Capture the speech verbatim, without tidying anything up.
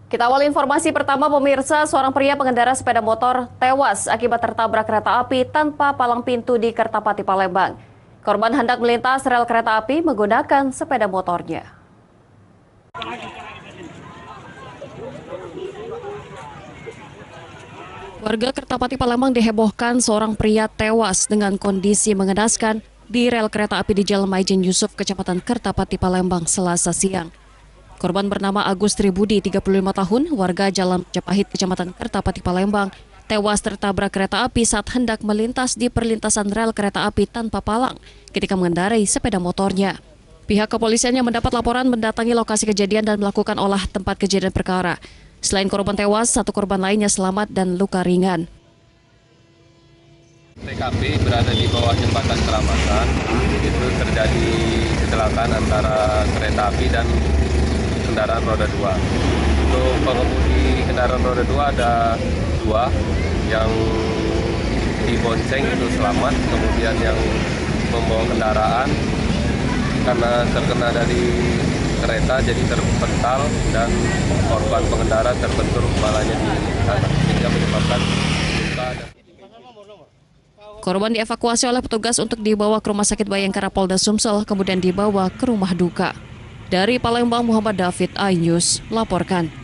Kita awali informasi pertama pemirsa, seorang pria pengendara sepeda motor tewas akibat tertabrak kereta api tanpa palang pintu di Kertapati, Palembang. Korban hendak melintas rel kereta api menggunakan sepeda motornya. Warga Kertapati, Palembang dihebohkan seorang pria tewas dengan kondisi mengenaskan di rel kereta api di Jalan Maijen Yusuf, Kecamatan Kertapati, Palembang, Selasa siang. Korban bernama Agus Tribudi, tiga puluh lima tahun, warga Jalan Majapahit, Kecamatan Kertapati, Palembang, tewas tertabrak kereta api saat hendak melintas di perlintasan rel kereta api tanpa palang ketika mengendarai sepeda motornya. Pihak kepolisian yang mendapat laporan mendatangi lokasi kejadian dan melakukan olah tempat kejadian perkara. Selain korban tewas, satu korban lainnya selamat dan luka ringan. T K P berada di bawah jembatan Keramatan. Itu terjadi kecelakaan antara kereta api dan kendaraan roda dua. Untuk pengemudi kendaraan roda dua ada dua, yang dibonceng itu selamat, kemudian yang membawa kendaraan karena terkena dari kereta jadi terpental dan korban pengendara terbentur kepalanya di sana sehingga menyebabkan luka. Korban dievakuasi oleh petugas untuk dibawa ke Rumah Sakit Bayangkara Polda Sumsel, kemudian dibawa ke rumah duka. Dari Palembang, Muhammad David, iNews, laporkan.